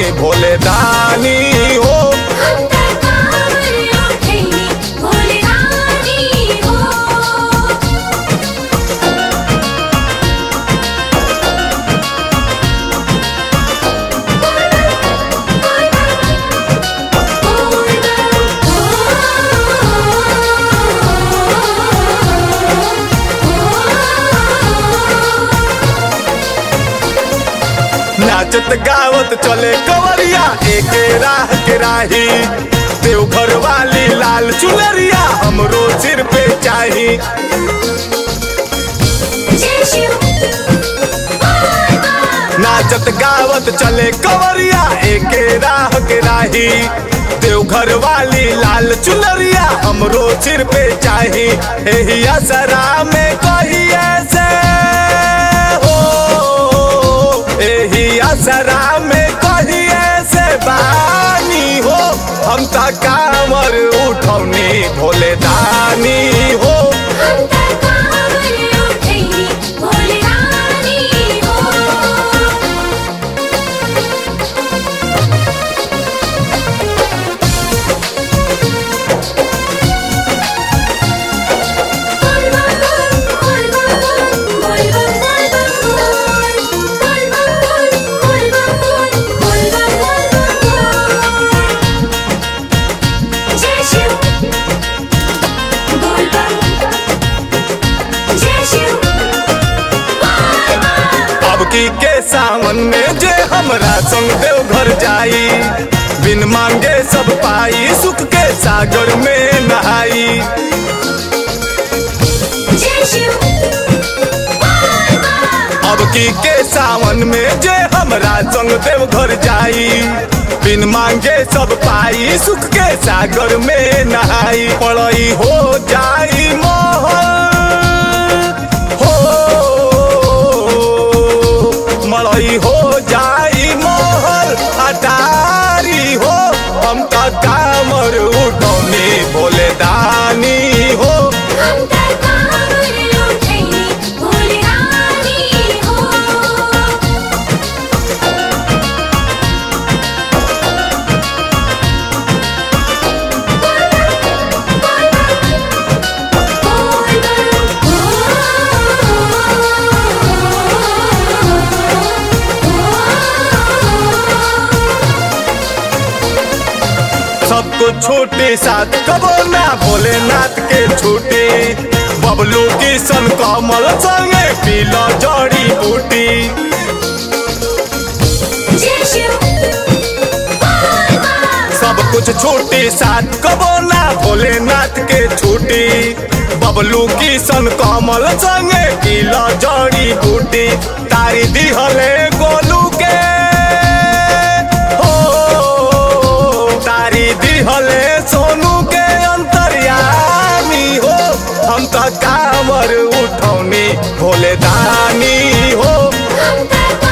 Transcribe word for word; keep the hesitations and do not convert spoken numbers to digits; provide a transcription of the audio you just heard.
भोले दानी हो। नाचत गावत चले कंवरिया एक राह के राही, देवघर वाली लाल चुनरिया हमरो सिर पे चाही। नाचत गावत चले कंवरिया एक राह के राही, देवघर वाली लाल चुनरिया हमरो सिर पे चाही। एही असरा में कही ऐसे एही असरा में कही ऐसे बानी हो, हम ता कांवर उठौनी भोले दानी हो। के सावन में जे हमरा संग देवघर जाई, बिन मांगे सब पाई, सुख के सागर में नहाई। अब की के सावन में जे हमरा संग देवघर जाई, बिन मांगे सब पाई, सुख के सागर में नहाई। पढ़ाई हो जाई मोहन मड़ई हो जाई मोहर अटारी हो, हम का कांवर उठौनी भोले दानी हो। सब कुछ छूटी साथ कबो ना भोलेनाथ के छूटी, बबलू किशन कमल संगे पीला जड़ी बूटी। सब कुछ छूटी साथ कबो ना भोलेनाथ के छूटी, बबलू किशन कमल संगे पीला जड़ी बूटी। तारी दिहले गोलू के दिहले सोनू के अंतर्यामी हो, हम तो कांवर उठौनी भोले दानी हो।